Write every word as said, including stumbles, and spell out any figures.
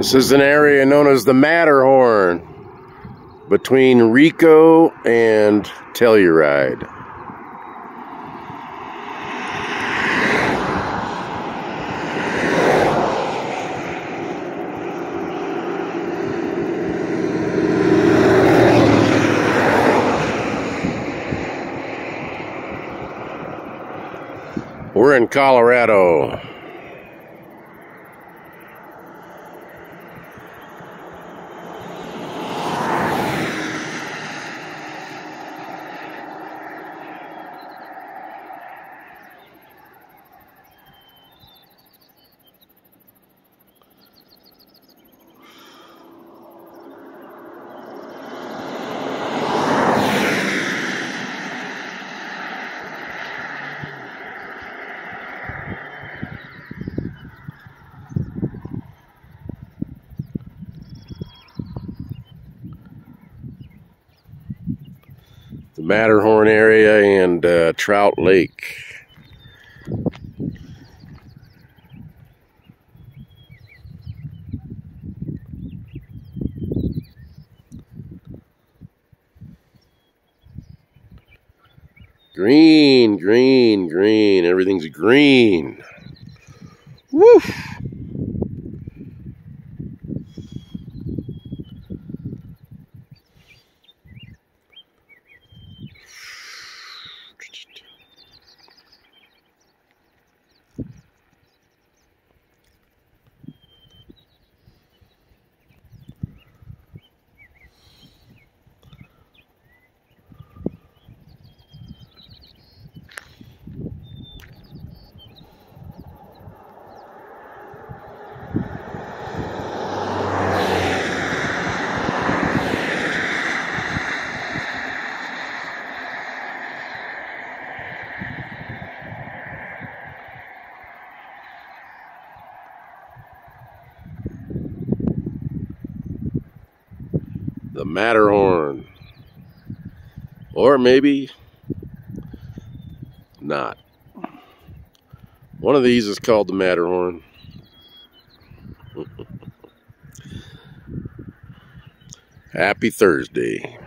This is an area known as the Matterhorn between Rico and Telluride. We're in Colorado. The Matterhorn area and uh, Trout Lake. Green, green, green. Everything's green. Woo! The Matterhorn. Or maybe not. One of these is called the Matterhorn. Happy Thursday.